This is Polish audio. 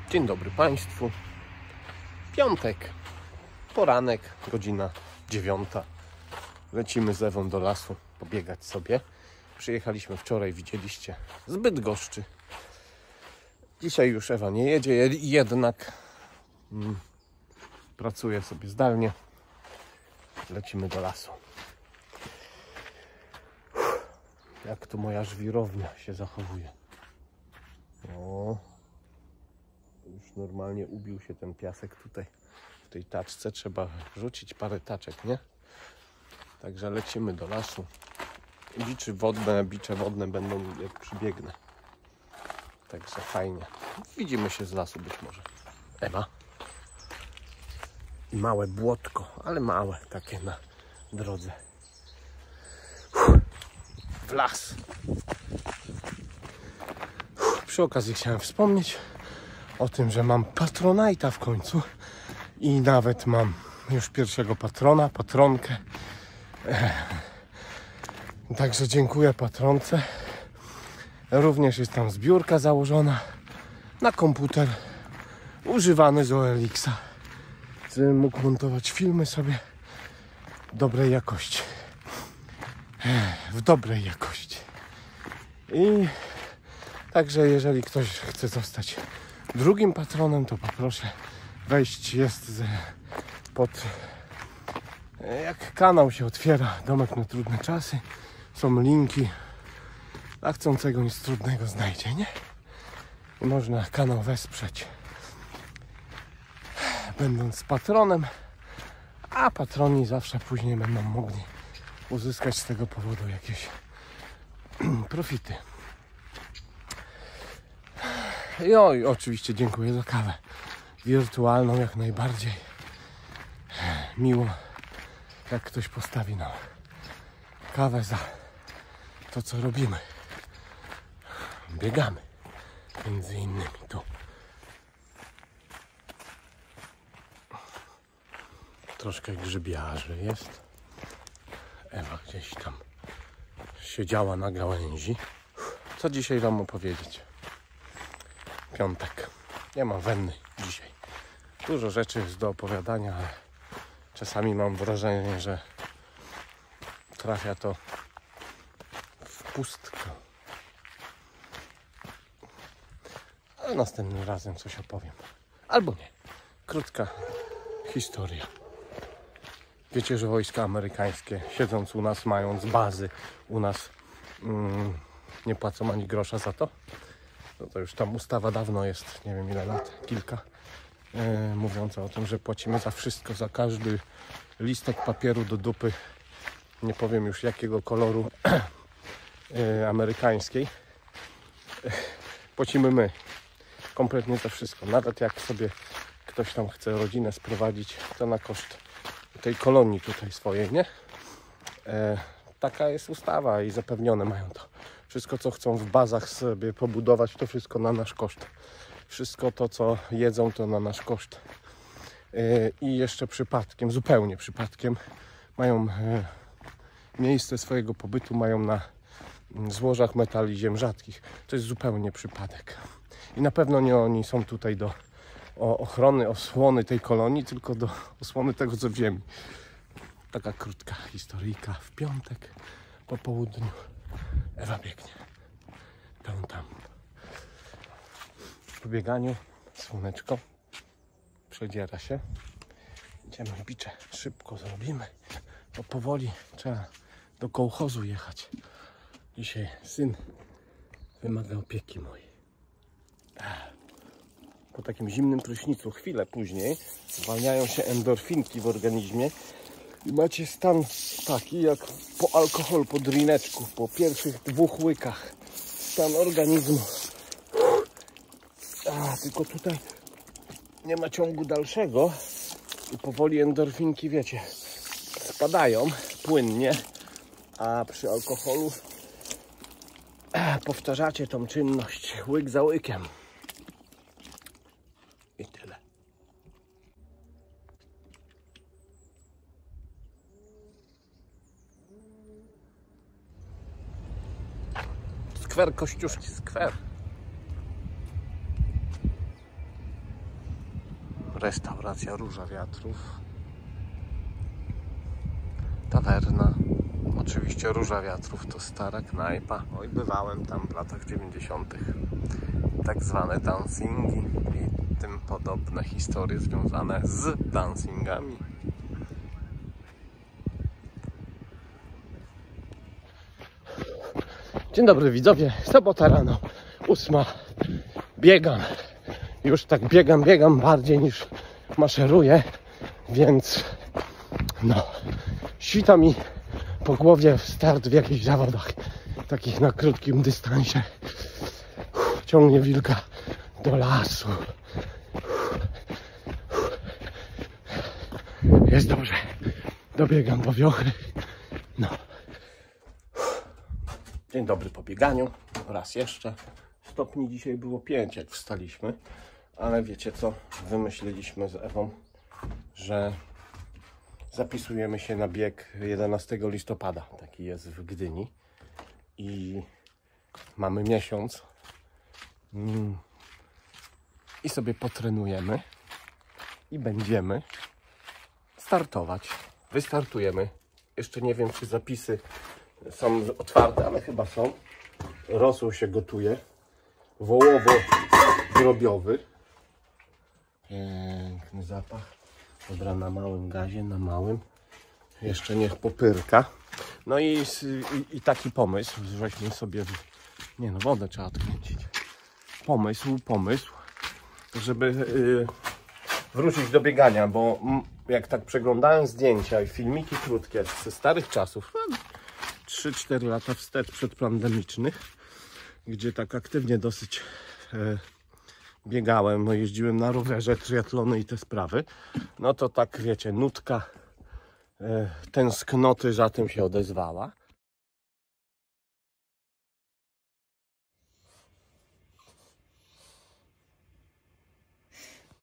Dzień dobry Państwu. Piątek, poranek, godzina 9. Lecimy z Ewą do lasu pobiegać sobie. Przyjechaliśmy wczoraj, widzieliście, z Bydgoszczy. Dzisiaj już Ewa nie jedzie, jednak pracuje sobie zdalnie. Lecimy do lasu. Jak tu moja żwirownia się zachowuje. O, już normalnie ubił się ten piasek tutaj w tej taczce. Trzeba wrzucić parę taczek, nie? Także lecimy do lasu. Bicze wodne będą, jak przybiegnę. Także fajnie. Widzimy się z lasu być może. Ewa. I małe błotko, ale małe takie na drodze. W las. Przy okazji chciałem wspomnieć o tym, że mam Patronite'a w końcu i nawet mam już pierwszego patronkę. Także dziękuję patronce. Również jest tam zbiórka założona na komputer używany z OLX-a, żebym mógł montować filmy sobie dobrej jakości. W dobrej jakości. I także jeżeli ktoś chce zostać drugim patronem, to poproszę wejść, jest jak kanał się otwiera, Domek na Trudne Czasy, są linki, a chcącego nic trudnego znajdzie, nie? I można kanał wesprzeć będąc patronem, a patroni zawsze później będą mogli uzyskać z tego powodu jakieś profity. I oczywiście dziękuję za kawę wirtualną, jak najbardziej. Miło, jak ktoś postawi nam kawę za to, co robimy. Biegamy między innymi tu. Troszkę grzybiarzy jest. Ewa gdzieś tam siedziała na gałęzi. Co dzisiaj wam opowiedzieć? Piątek. Nie mam wenny dzisiaj. Dużo rzeczy jest do opowiadania, ale czasami mam wrażenie, że trafia to w pustkę. Ale następnym razem coś opowiem. Albo nie. Krótka historia. Wiecie, że wojska amerykańskie, siedząc u nas, mając bazy u nas, nie płacą ani grosza za to? No to już tam ustawa dawno jest, nie wiem ile lat, kilka, mówiąca o tym, że płacimy za wszystko, za każdy listek papieru do dupy, nie powiem już jakiego koloru, amerykańskiej. Płacimy my, kompletnie za wszystko. Nawet jak sobie ktoś tam chce rodzinę sprowadzić, to na koszt tej kolonii tutaj swojej, nie? Taka jest ustawa i zapewnione mają to. Wszystko, co chcą w bazach sobie pobudować, to wszystko na nasz koszt. Wszystko to, co jedzą, to na nasz koszt. I jeszcze przypadkiem, zupełnie przypadkiem, mają miejsce swojego pobytu, mają na złożach metali ziem rzadkich. To jest zupełnie przypadek. I na pewno nie oni są tutaj do ochrony, osłony tej kolonii, tylko do osłony tego, co w ziemi. Taka krótka historyjka w piątek po południu. Ewa biegnie. Tam. Po bieganiu słoneczko przedziera się. Idziemy bicze. Szybko zrobimy. Bo powoli trzeba do kołchozu jechać. Dzisiaj syn wymaga opieki mojej. Po takim zimnym prysznicu, chwilę później zwalniają się endorfinki w organizmie i macie stan taki jak po alkohol, po drineczku, po pierwszych 2 łykach. Stan organizmu. Tylko tutaj nie ma ciągu dalszego i powoli endorfinki, wiecie, spadają płynnie, a przy alkoholu powtarzacie tą czynność łyk za łykiem. I tyle. Skwer Kościuszki, skwer. Restauracja Róża Wiatrów. Tawerna. Oczywiście Róża Wiatrów to stara knajpa. Oj, bywałem tam w latach 90. Tak zwane dancingi i tym podobne historie związane z dancingami. Dzień dobry widzowie, sobota rano, 8. Biegam. Już tak biegam bardziej niż maszeruję, więc no, świta mi po głowie start w jakichś zawodach, takich na krótkim dystansie. Ciągnie wilka do lasu. Jest dobrze. Dobiegam po wiochy. No. Dzień dobry po bieganiu. Raz jeszcze. Stopni dzisiaj było 5, jak wstaliśmy. Ale wiecie co? Wymyśliliśmy z Ewą, że zapisujemy się na bieg 11 listopada. Taki jest w Gdyni. I mamy miesiąc. I sobie potrenujemy. I będziemy startować. Wystartujemy. Jeszcze nie wiem, czy zapisy są otwarte, ale chyba są. Rosół się gotuje. Wołowo-drobiowy. Piękny zapach. Dobra, na małym gazie, na małym. Jeszcze niech popyrka. No i taki pomysł, żeśmy sobie... Nie no, wodę trzeba odkręcić. Pomysł, żeby wrócić do biegania, bo jak tak przeglądałem zdjęcia i filmiki krótkie ze starych czasów, 3-4 lata wstecz przedpandemicznych, gdzie tak aktywnie dosyć biegałem, no jeździłem na rowerze, triatlony i te sprawy, no to tak wiecie, nutka tęsknoty za tym się odezwała.